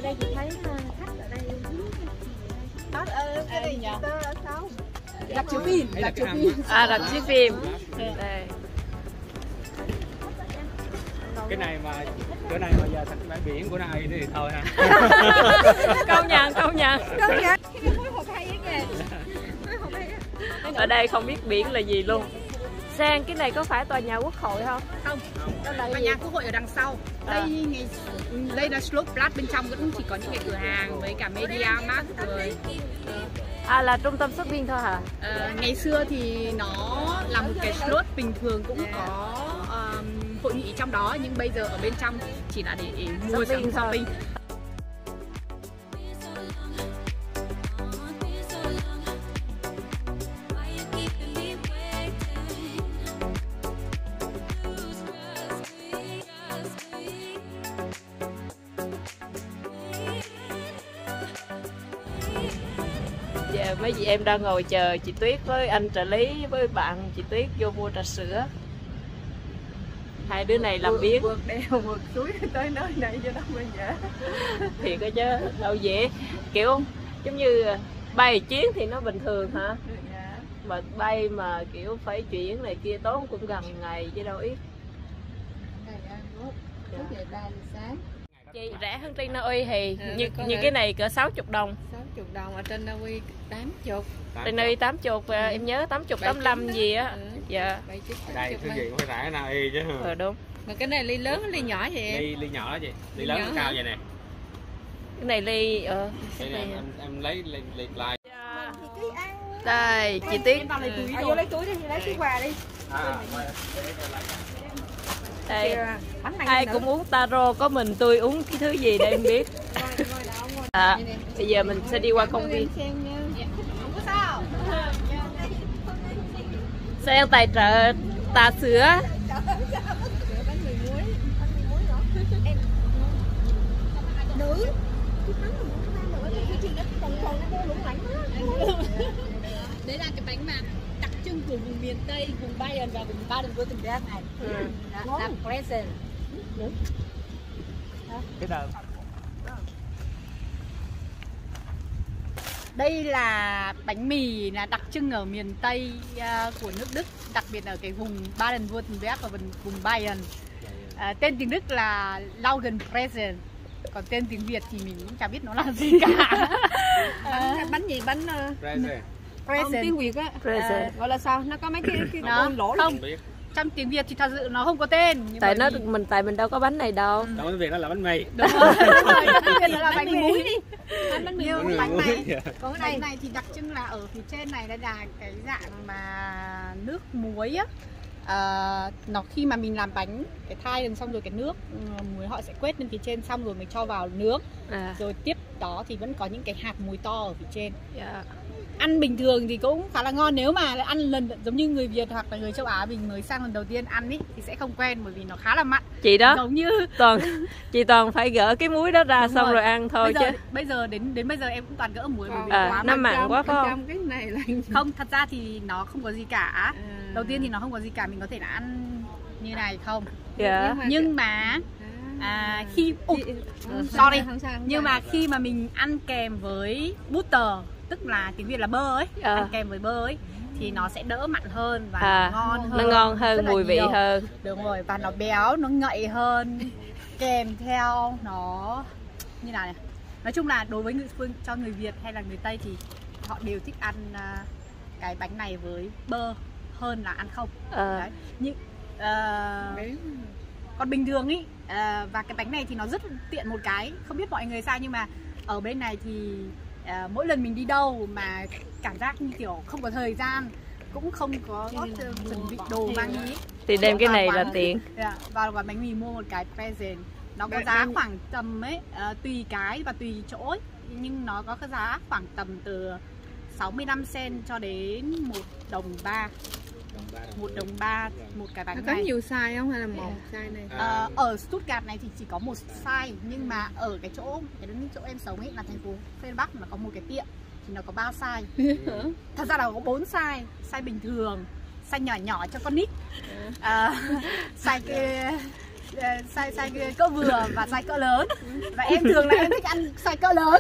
đây chị thấy khách ở đây cái gì nhỉ? Rạp chiếu phim. Rạp chiếu phim. À, rạp chiếu phim. Đây. Cái này mà chỗ này mà giờ thành bãi biển của này thì thôi ha. Công nhận, công nhận. Công nhận. Ở đây không biết biển là gì luôn. Sang cái này có phải tòa nhà Quốc hội không? Không, tòa nhà Quốc hội ở đằng sau. Đây là Slope Plus, bên trong vẫn chỉ có những cái cửa hàng với cả Media Markt rồi. À, là trung tâm shopping thôi hả? Ngày xưa thì nó là một cái slot bình thường cũng có hội nghị trong đó, nhưng bây giờ ở bên trong chỉ là để mua sắm shopping. Giờ mấy chị em đang ngồi chờ chị Tuyết với anh trợ lý với bạn chị Tuyết vô mua trà sữa. Hai đứa này làm biếng. Vượt đèo, vượt suối tới nơi này cho nó mới dễ. Thì có chứ, đâu dễ. Kiểu giống như bay chuyến thì nó bình thường hả? Mà bay mà kiểu phải chuyển này kia tốn cũng gần ngày chứ đâu ít. Chị rẻ hơn trên Na Uy thì như cái này cỡ 60 đồng. 60 đồng, ở trên Na Uy 80. Trên Na Uy 80, em nhớ 80, 85 gì á. Dạ. Đây thứ gì cũng phải rẻ Na Uy chứ. Đúng. Mà cái này ly lớn, ly nhỏ vậy? Ly nhỏ đó chị. Ly lớn nó cao vậy nè. Cái này ly Đây là em lấy ly lại. Đây, chị Tuyết. Vô lấy túi đi, lấy túi quà đi. Đây, ai cũng uống taro, có mình tôi uống cái thứ gì để em biết. Bây giờ mình sẽ đi qua công viên. Sang tài trợ trà sữa. Nữ. Đấy là cái bánh mà đặc trưng của vùng miền Tây, vùng Bayern và vùng Baden-Württemberg này. Là present. Cái nào? Đây là bánh mì là đặc trưng ở miền Tây của nước Đức, đặc biệt ở cái vùng Baden-Württemberg và vùng Bayern. Tên tiếng Đức là Laugenpresse, còn tên tiếng Việt thì mình cũng chả biết nó là gì cả. Bánh gì? Bánh Present. Tiếng Việt á, gọi là sao? Nó có mấy cái lỗ không? Trong tiếng Việt thì thật sự nó không có tên. Nhưng Tại mình đâu có bánh này đâu. Trong tiếng Việt nó là bánh mì. Đúng rồi, trong tiếng Việt nó là bánh mì. Bánh mì Nhưng bánh này, còn cái này thì đặc trưng là ở phía trên này đây là cái dạng mà nước muối á. Nó khi mà mình làm bánh cái thai xong rồi cái nước muối họ sẽ quét lên phía trên, xong rồi mình cho vào nướng. Rồi tiếp đó thì vẫn có những cái hạt muối to ở phía trên. Ăn bình thường thì cũng khá là ngon, nếu mà ăn lần giống như người Việt hoặc là người châu Á mình mới sang lần đầu tiên ăn ý, thì sẽ không quen bởi vì nó khá là mặn. Chị đó giống như chị toàn phải gỡ cái muối đó ra. Đúng xong rồi ăn thôi chứ. Bây giờ đến bây giờ em cũng toàn gỡ muối bởi vì quá nó mặn quá phải không? Cái này là không, thật ra thì nó không có gì cả. Đầu tiên thì nó không có gì cả, mình có thể là ăn như này không. Nhưng mà khi sorry, nhưng mà khi mà mình ăn kèm với butter, tức là tiếng Việt là bơ ấy, ăn kèm với bơ ấy thì nó sẽ đỡ mặn hơn và ngon hơn. Nó ngon hơn, mùi vị hơn. Đúng rồi, và nó béo, nó ngậy hơn. Kèm theo nó như nào này. Nói chung là đối với cho người Việt hay là người Tây thì họ đều thích ăn cái bánh này với bơ hơn là ăn không. Đấy. Nhưng còn bình thường ý, và cái bánh này thì nó rất tiện một cái, không biết mọi người sao nhưng mà ở bên này thì mỗi lần mình đi đâu mà cảm giác như kiểu không có thời gian, cũng không có chuẩn bị đồ mang đi thì đem cái này là tiện. Vào quán bánh mì mua một cái present, nó có giá khoảng tầm ấy, tùy cái và tùy chỗ ấy, nhưng nó có cái giá khoảng tầm từ 65 cent cho đến 1 đồng 3. 1 đồng 3 một cái bánh này. Có nhiều size không hay là một size này? Ở Stuttgart này thì chỉ có một size, nhưng mà ở cái chỗ em sống ấy là thành phố phía Bắc nó có một cái tiệm thì nó có 3 size. Thật ra là có 4 size, size bình thường, size nhỏ nhỏ cho con nít, size size cỡ vừa và size cỡ lớn. Và em thường là em thích ăn size cỡ lớn.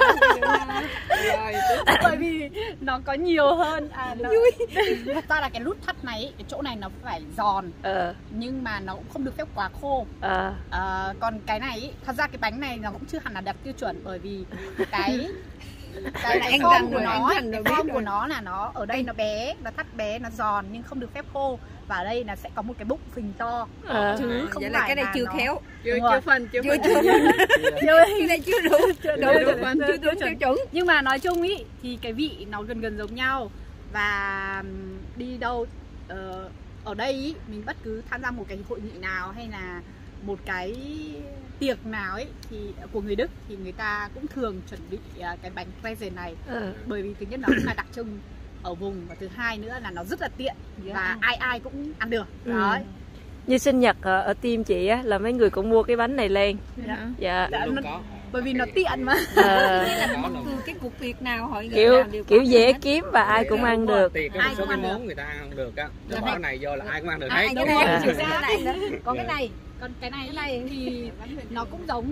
Bởi vì nó có nhiều hơn. Thật ra là cái nút thắt này, cái chỗ này nó phải giòn, nhưng mà nó cũng không được phép quá khô. Còn cái này, thật ra cái bánh này nó cũng chưa hẳn là đạt tiêu chuẩn, bởi vì cái form của nó, cái form của nó là nó ở đây nó bé, nó thắt bé, nó giòn nhưng không được phép khô. Và ở đây là sẽ có một cái bụng phình to, chứ không phải là cái này chưa khéo, chưa phần, chưa cái này chưa đủ tiêu chuẩn. Nhưng mà nói chung ý thì cái vị nó gần giống nhau. Và đi đâu ở đây ý, mình bất cứ tham gia một cái hội nghị nào hay là một cái tiệc nào ấy thì của người Đức thì người ta cũng thường chuẩn bị cái bánh Käse này. Bởi vì thứ nhất nó là đặc trưng ở vùng, và thứ hai nữa là nó rất là tiện và ai cũng ăn được. Đấy. Như sinh nhật ở team chị á là mấy người cũng mua cái bánh này lên. Dạ. Bởi vì nó tiện mà. Cái cuộc tiệc nào hội kiểu dễ kiếm và ai cũng ăn được. Tiệc có một số cái món người ta ăn được á. Cái này do là ai cũng ăn được hết. Còn cái này thì nó cũng giống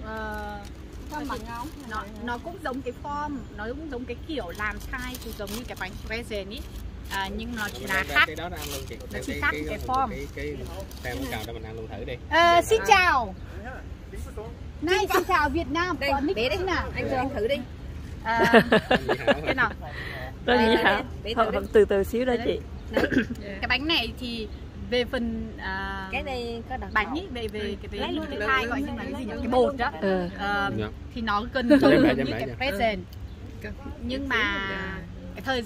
nó cũng giống cái form, nó cũng giống cái kiểu làm chai, cũng giống như cái bánh Käse ý. Nhưng nó chỉ là khác. Cái đó ăn luôn chị. Nó chỉ khác cái form. Tem cào cho mình ăn luôn thử đi. Xin chào. Này, xin chào Việt Nam. Đây, bé đấy nào, anh cho anh thử đi. Cái nào? Nó gì hả? Từ từ xíu đó chị. Cái bánh này thì về phần cái này có đặc bánh ấy, về cái thai gọi như là cái gì nhỉ, cái bột đó, thì nó gần như cái present, nhưng mà cái thời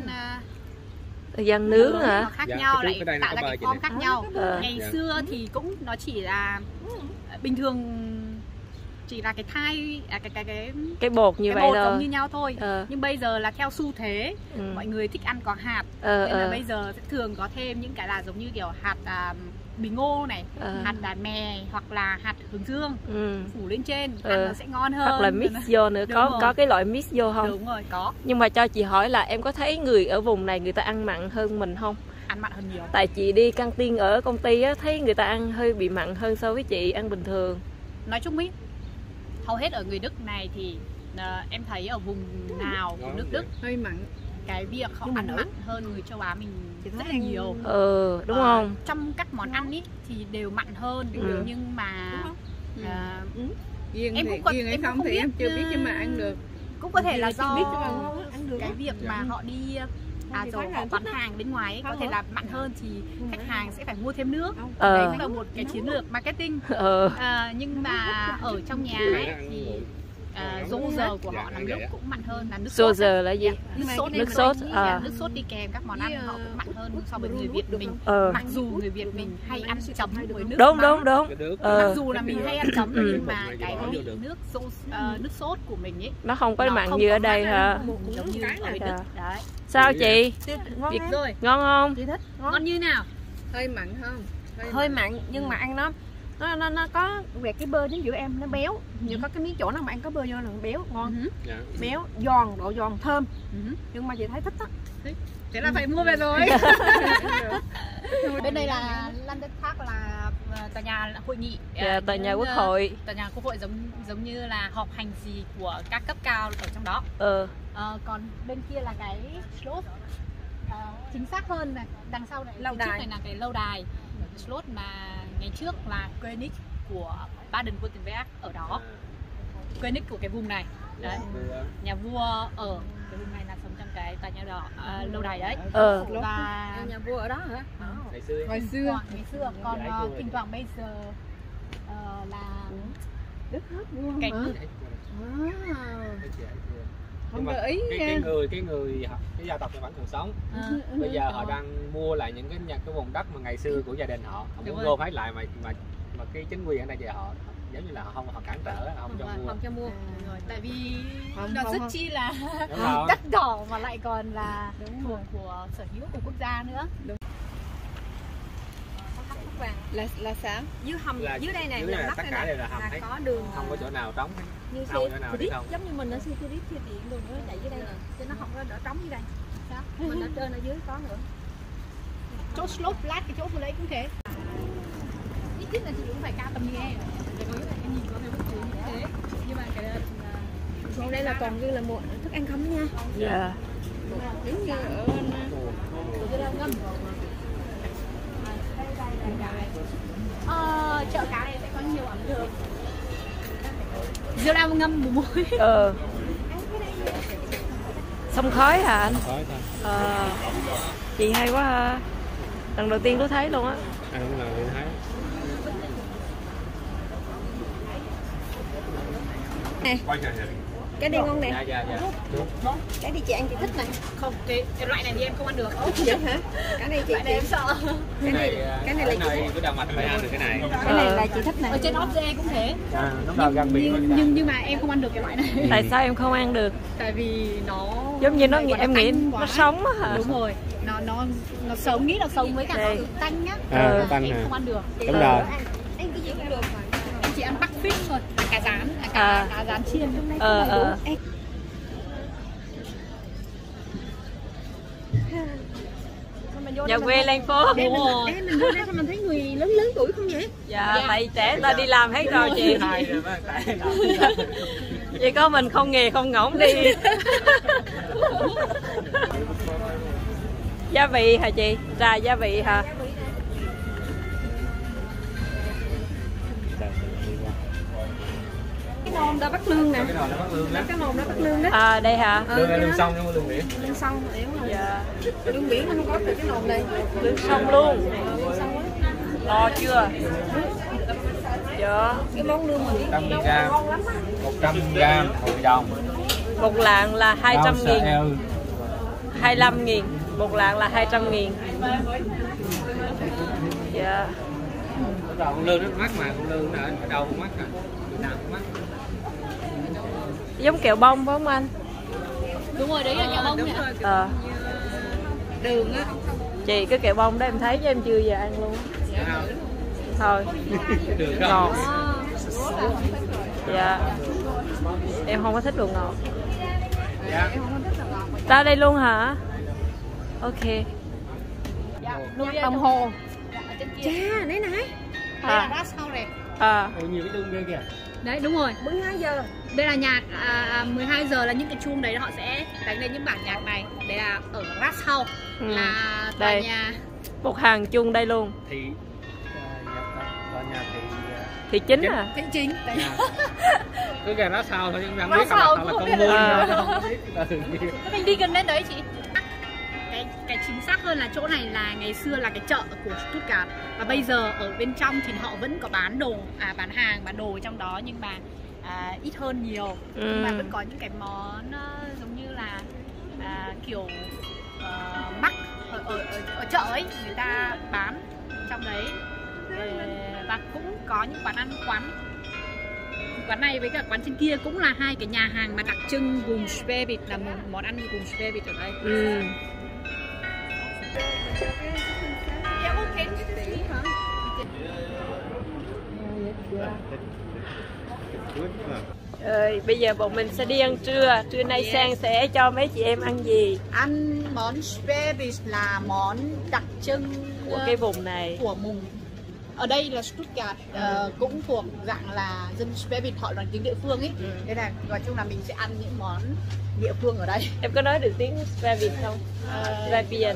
gian nướng nó khác nhau, lại tạo ra cái form khác nhau. Ngày xưa thì cũng nó chỉ là bình thường, chỉ là cái thai cái bột như vậy bột thôi, giống như nhau thôi. Nhưng bây giờ là theo xu thế, mọi người thích ăn có hạt, nên là bây giờ sẽ thường có thêm những cái là giống như kiểu hạt bì ngô này, hạt mè hoặc là hạt hướng dương phủ lên trên, ăn nó sẽ ngon hơn. Hoặc là mix vô nữa, có cái loại mix vô không? Đúng rồi, có. Nhưng mà cho chị hỏi là em có thấy người ở vùng này người ta ăn mặn hơn mình không? Ăn mặn hơn nhiều. Tại chị đi căng tin ở công ty á, thấy người ta ăn hơi bị mặn hơn so với chị ăn bình thường. Nói chung ý, hầu hết ở người Đức này thì em thấy ở vùng nào của nước Đức hơi mặn, cái việc họ ăn mặn hơn người châu Á mình rất là nhiều. Đúng không? Trong các món ăn ý thì đều mặn hơn, nhưng mà em cũng không thì em chưa biết, nhưng mà ăn được. Cũng có thể là do cái việc mà họ đi rồi họ bán hàng bên ngoài ấy, có thể là mặn hơn thì khách hàng sẽ phải mua thêm nước. Đấy cũng là một cái chiến lược marketing. Nhưng mà ở trong nhà ấy thì dỗ giờ của họ làm nước cũng mặn hơn là nước sốt. Giờ là gì? Nước sốt đi kèm các món ăn họ cũng mặn hơn so với người Việt mình. Mặc dù người Việt mình hay ăn chấm với nước đúng. Mặc dù là mình hay ăn chấm nhưng mà cái vị nước sốt của mình ấy nó không có mặn như ở đây hả? Giống như ở Đức. Đấy. Sao chị? Việc rồi. Ngon không? Chị thích. Ngon như nào? Hơi mặn không? Hơi mặn nhưng mà ăn nó có về cái bơ đến giữa em nó béo, nhưng có cái miếng chỗ nào mà ăn có bơ vô là béo ngon, béo giòn, độ giòn thơm. Nhưng mà chị thấy thích đó. Thế là phải mua về rồi. Bên đây là London Park, là tòa nhà hội nghị, tòa nhà quốc hội. Tòa nhà quốc hội giống như là họp hành gì của các cấp cao ở trong đó. Còn bên kia là cái slot, chính xác hơn này, đằng sau này lâu đài này là cái lâu đài slot mà ngày trước là König của Baden-Württemberg ở đó. König của cái vùng này. Đấy. Nhà vua ở cái vùng này là sống trong cái tòa nhà đó, lâu đài đấy. Và nhà vua ở đó hả? Ngày xưa. Còn thỉnh thoảng bây giờ là đất nước vua cảnh không gợi ý cái gia tộc này vẫn còn sống. Bây giờ họ đang mua lại những cái vùng đất mà ngày xưa của gia đình họ muốn gom hết lại, mà cái chính quyền ở đây giờ họ giống như là họ cản trở, không cho mua. Tại vì nó rất chi là đất đỏ mà lại còn là thuộc của sở hữu của quốc gia nữa. Là sao? Dưới đây này là tất cả đều là hầm hết, có đường, không có chỗ nào trống hết. Như xe giống như mình ở xe điện đường nó chạy dưới đây nè, chứ nó không có đỡ trống dưới đây. Sao? Mình ở trên ở dưới có nữa. Chỗ slope flat, cái chỗ vừa lấy cũng thế. thích là chị cũng phải cao tầm như em. Để có nghĩa là em nhìn có cái bức túi như thế. Nhưng mà cái là còn đây là còn như là một thức ăn không nha. Dạ. Giống như ở ngâm. Chợ cá này sẽ có nhiều ẩm thực. Dưa đao ngâm mù muối. Sông khói hả anh? Khói thôi. Chị hay quá ha. Lần đầu tiên tôi thấy luôn á. Đúng là tôi thấy. Nè. Cái này ngon nè. Dạ. Cái đi chị ăn chị thích này. Không, cái loại này thì em không ăn được. Vậy hả? Cái này chị em sợ. Cái này là chị thích. Cái đầu mặt phải ăn được cái này. Cái này là chị thích này. Ở trên ốp dê cũng thế. Nó là gan biển. Nhưng mà em không ăn được cái loại này. Tại sao em không ăn được? Tại vì nó giống như nó em nghĩ nó sống á hả? Đúng rồi. Nó sống, nghĩ là sống với cả nó tanh nhá. Tanh em không ăn được. Đúng rồi. Em cái gì cũng được. Em chỉ ăn bắc fish thôi, cá rán, cá rán chiên. Nhà quê lên phố. Đúng rồi. Mình vô đây sao mình thấy người lớn tuổi không vậy? Dạ, tại trẻ ta đi làm hết rồi chị. Chỉ có mình không nghề không ngỗng đi. Gia vị hả chị? Trà gia vị hả? Cái nồi đó Bắc Lương nè. Cái nồi đó Bắc Lương đó. Đây hả? Lương sông nhưng mà lương biển. Lương sông, dạ. Lương biển nó không có được cái nồi này. Lương sông luôn. Lo chưa? Dạ. Cái món lương mà 100g. 100g Hội Đồng. Một lạng là 200.000. 25.000. Một lạng là 200.000. Dạ. Con lương rất mắc mà, con lương ở đâu cũng mắc à. Việt Nam cũng mắc. Giống kẹo bông phải không anh? Đúng rồi, đấy là kẹo bông nè. đường á. Chị cái kẹo bông đó em thấy chứ em chưa giờ ăn luôn. Thôi. Ngọt. Dạ. Em không có thích đồ ngọt. Dạ. Ra đây luôn hả? Ok. đồng hồ. Chà, nãy nãy. Đây là rát sau này. Nhiều cái tương ghê kìa. Đấy, đúng rồi. 12 giờ. Đây là nhạc 12 giờ là những cái chuông đấy họ sẽ đánh lên những bản nhạc này. Đấy là ở Rats House, là tòa nhà. Một hàng chuông đây luôn. Thì tòa nhà thì chính à? Thị chính. Cứ gần đó sao thôi, nhưng không biết là con mua thôi. Mình đi gần đến đấy chị. Cái chính xác hơn là chỗ này là ngày xưa là cái chợ của Stuttgart, và bây giờ ở bên trong thì họ vẫn có bán đồ, bán hàng, bán đồ trong đó, nhưng mà ít hơn nhiều. Nhưng mà vẫn có những cái món giống như là kiểu mắc ở chợ ấy, người ta bán trong đấy. Và cũng có những quán này với cả quán trên kia cũng là hai cái nhà hàng mà đặc trưng vùng Schwäbisch, là một món ăn vùng Schwäbisch ở đây. Bây giờ bọn mình sẽ đi ăn trưa. Trưa nay Sang sẽ cho mấy chị em ăn gì? Ăn món Schwäbisch là món đặc trưng của cái vùng này, của vùng ở đây là Stuttgart, cũng thuộc dạng là dân Schwäbisch, họ nói tiếng địa phương ấy. Thế là nói chung là mình sẽ ăn những món địa phương ở đây. Em có nói được tiếng Schwäbisch không? Schwäbisch.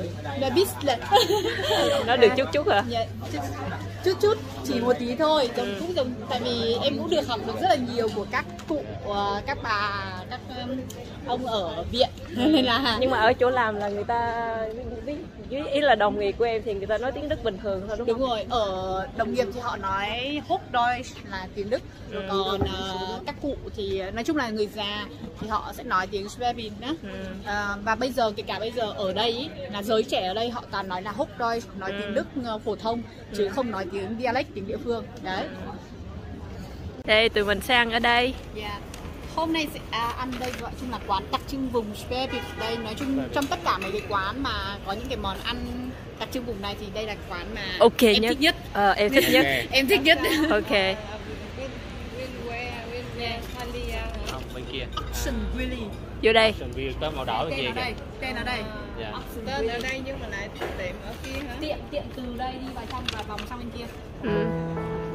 Nói được chút hả? Chút, chỉ một tí thôi. Cũng giống, tại vì em cũng được học được rất là nhiều của các cụ, các bà, các ông ở viện. Nên là nhưng mà ở chỗ làm là người ta, ý là đồng nghiệp của em thì người ta nói tiếng Đức bình thường thôi đúng không? Đúng rồi, ở đồng nghiệp thì họ nói Hochdeutsch là tiếng Đức. Còn các cụ thì nói chung là người già thì họ sẽ nói tiếng Schwäbisch đó. Và bây giờ, kể cả bây giờ ở đây ý, là giới trẻ ở đây họ toàn nói là Hochdeutsch, nói tiếng Đức phổ thông, chứ không nói tiếng dialect, tiếng địa phương. Đấy. Đây tụi mình sang ở đây. Hôm nay sẽ ăn đây gọi chung là quán đặc trưng vùng Schwäbisch. Đây nói chung trong tất cả mấy cái quán mà có những cái món ăn đặc trưng vùng này thì đây là quán mà em thích nhất. Em thích nhất. Em thích nhất. Ok. Không, bên kia. Willy. Vô đây. Willy có màu đỏ bên kia kìa. Tên ở đây. Tên ở đây nhưng mà lại tiệm ở kia hả? Tiệm từ đây đi vào trong và vòng sang bên kia.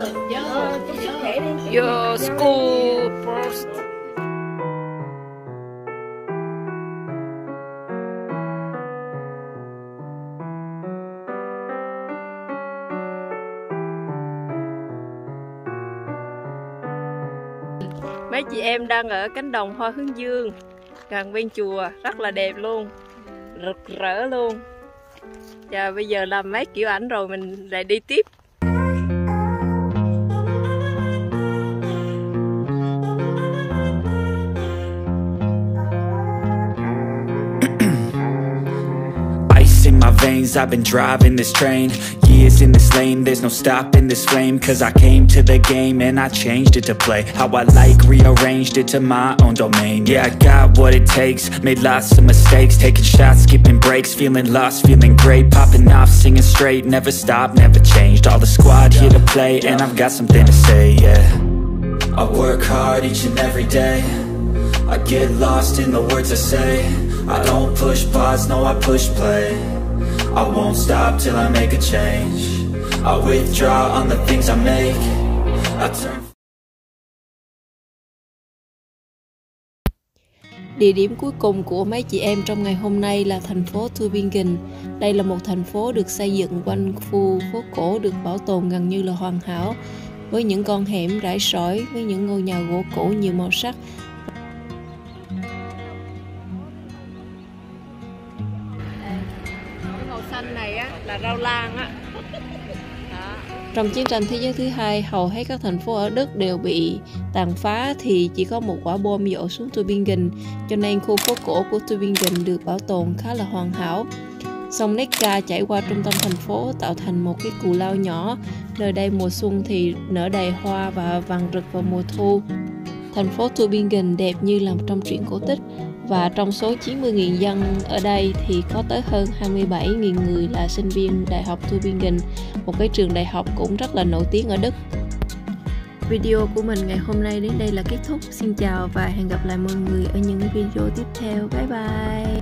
Your school post. Mấy chị em đang ở cánh đồng hoa hướng dương gần bên chùa, rất là đẹp luôn, rực rỡ luôn. Và bây giờ làm mấy kiểu ảnh rồi mình lại đi tiếp. In my veins, I've been driving this train. Years in this lane, there's no stopping this flame. Cause I came to the game and I changed it to play how I like, rearranged it to my own domain. Yeah, I got what it takes, made lots of mistakes, taking shots, skipping breaks, feeling lost, feeling great, popping off, singing straight, never stopped, never changed. All the squad here to play and I've got something to say, yeah. I work hard each and every day, I get lost in the words I say. I don't push pause, no I push play. I won't stop till I make a change. I withdraw on the things I make. I turn. Địa điểm cuối cùng của mấy chị em trong ngày hôm nay là thành phố Tübingen. Đây là một thành phố được xây dựng quanh khu phố cổ được bảo tồn gần như là hoàn hảo, với những con hẻm rải sỏi, với những ngôi nhà gỗ cổ nhiều màu sắc. Màu xanh này á là rau lang á. Trong chiến tranh thế giới thứ hai, hầu hết các thành phố ở Đức đều bị tàn phá, thì chỉ có một quả bom dội xuống Tübingen, cho nên khu phố cổ của Tübingen được bảo tồn khá là hoàn hảo. Sông Neckar chảy qua trung tâm thành phố tạo thành một cái cù lao nhỏ. Nơi đây mùa xuân thì nở đầy hoa và vàng rực vào mùa thu. Thành phố Tübingen đẹp như là trong truyện cổ tích, và trong số 90.000 dân ở đây thì có tới hơn 27.000 người là sinh viên Đại học Tübingen, một cái trường đại học cũng rất là nổi tiếng ở Đức. Video của mình ngày hôm nay đến đây là kết thúc. Xin chào và hẹn gặp lại mọi người ở những video tiếp theo. Bye bye!